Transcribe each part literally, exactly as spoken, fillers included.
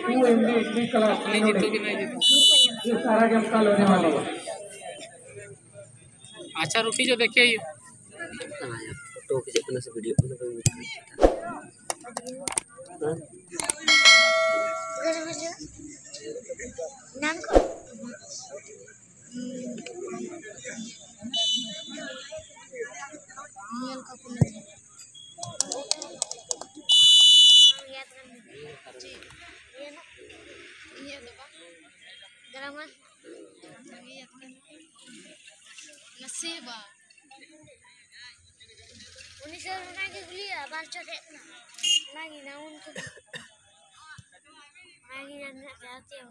To Hindi English class ये सारा game कल होने वाला है। अच्छा रोटी जो देखिए ये फोटो खींचे अपने से वीडियो अपने पे नाम को नील का पुल है याद करना जी ये ना ये दबा ग्रामर ये याद करना नसीबा उन्हीं से ना के गुलिया बाल चढ़े ना ना की ना उनको ना की जानना चाहते हो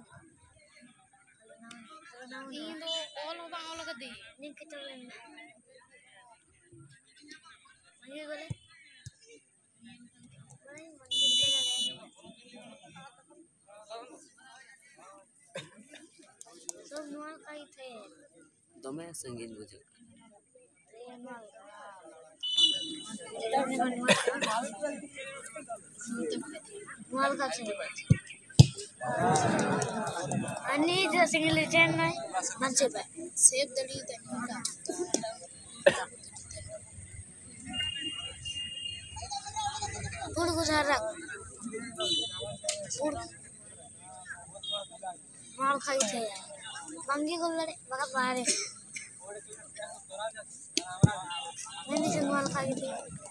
Indo all over all over the link to win. Mangi gole. Mangi gole. So nual kai the. दमे संगीत बुझे nual ka che. Ani जो सिंगल चैन में मंचे पे सेव दली तनिका पूर्ण गुजारा पूर्ण माल खाई थे मंगी को लड़े बगा बाहर मैंने से माल खाई थी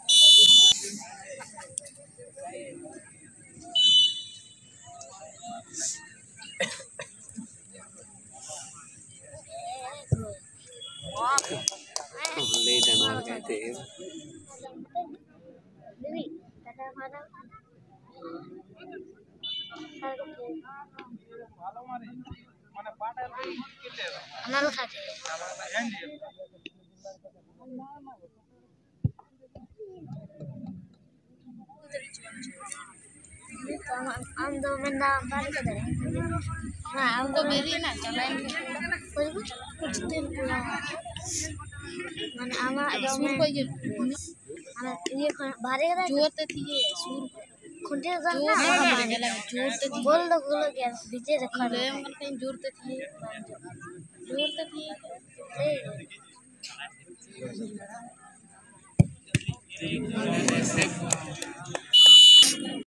ले जाना कहते हैं दीदी कटा खाना अनल खाते हम दो बंदा बात कर रहे हैं ना हमको मेरी ना चलाएंगे कुछ कुछ कुछ दिन पूरा मैंने आमा सुर को ये ये बारे का जोर तो थी ये सुर खुंटे करना जोर तो बोल दो बोल क्या डीजे रखा है हम कहीं जोर तो थी जोर तो थी